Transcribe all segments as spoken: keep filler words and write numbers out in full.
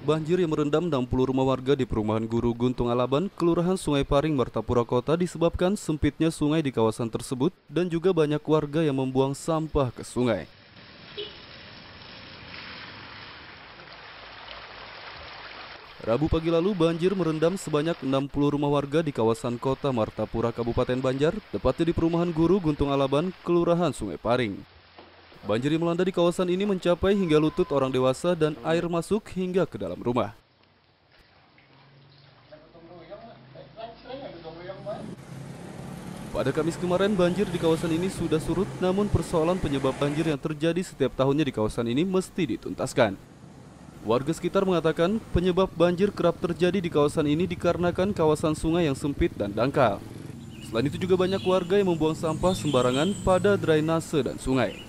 Banjir yang merendam enam puluh rumah warga di perumahan Guru Guntung Alaban, Kelurahan Sungai Paring, Martapura Kota disebabkan sempitnya sungai di kawasan tersebut dan juga banyak warga yang membuang sampah ke sungai. Rabu pagi lalu banjir merendam sebanyak enam puluh rumah warga di kawasan Kota Martapura, Kabupaten Banjar, tepatnya di perumahan Guru Guntung Alaban, Kelurahan Sungai Paring. Banjir yang melanda di kawasan ini mencapai hingga lutut orang dewasa dan air masuk hingga ke dalam rumah. Pada Kamis kemarin banjir di kawasan ini sudah surut, namun persoalan penyebab banjir yang terjadi setiap tahunnya di kawasan ini mesti dituntaskan. Warga sekitar mengatakan penyebab banjir kerap terjadi di kawasan ini dikarenakan kawasan sungai yang sempit dan dangkal. Selain itu juga banyak warga yang membuang sampah sembarangan pada drainase dan sungai.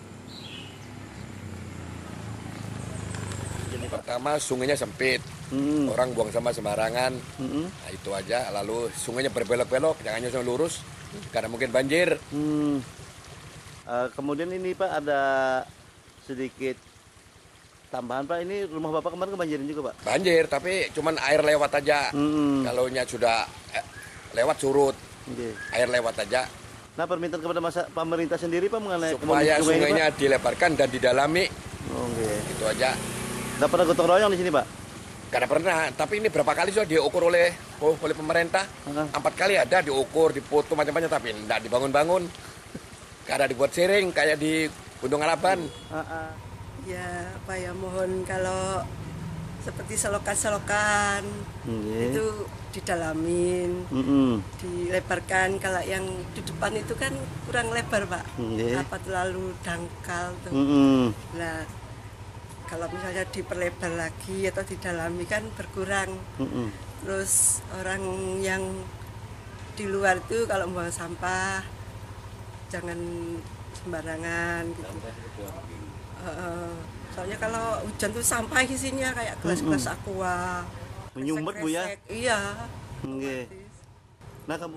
Pertama sungainya sempit, hmm. orang buang sampah sembarangan, hmm. nah, itu aja. Lalu sungainya berbelok-belok, jangan hanya lurus, karena mungkin banjir. Hmm. Uh, kemudian ini Pak ada sedikit tambahan Pak, ini rumah Bapak kemarin kebanjiran juga Pak? Banjir, tapi cuman air lewat aja. Hmm. Kalau nya sudah eh, lewat surut, okay. Air lewat aja. Nah permintaan kepada masa, pemerintah sendiri Pak mengenai supaya sungainya dilebarkan dan didalami, okay. Itu aja. Nggak pernah gotong royong di sini Pak? Karena pernah, tapi ini berapa kali sudah diukur oleh oh, oleh pemerintah. Uh-huh. Empat kali ada diukur, dipoto macam-macam, tapi tidak dibangun-bangun. Karena dibuat sering kayak di Gunung Alaban. Uh-uh. Ya, apa ya, mohon kalau seperti selokan-selokan okay. Itu didalamin, uh-uh. dilebarkan. Kalau yang di depan itu kan kurang lebar Pak, okay. Apa terlalu dangkal tuh. Uh-uh. Nah, kalau misalnya diperlebar lagi atau didalami kan berkurang. Mm-mm. Terus orang yang di luar itu kalau buang sampah jangan sembarangan gitu. Uh, soalnya kalau hujan tuh sampah isinya kayak gelas-gelas aqua. Menyumbat Bu ya? Iya. Okay. Nah kamu?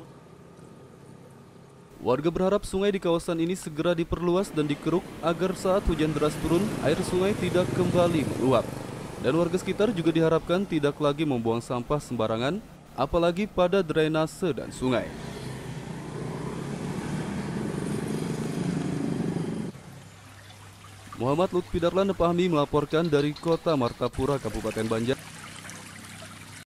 Warga berharap sungai di kawasan ini segera diperluas dan dikeruk agar saat hujan deras turun, air sungai tidak kembali meluap. Dan warga sekitar juga diharapkan tidak lagi membuang sampah sembarangan, apalagi pada drainase dan sungai. Muhammad Lutfi Darlan Nepahmi melaporkan dari Kota Martapura, Kabupaten Banjar.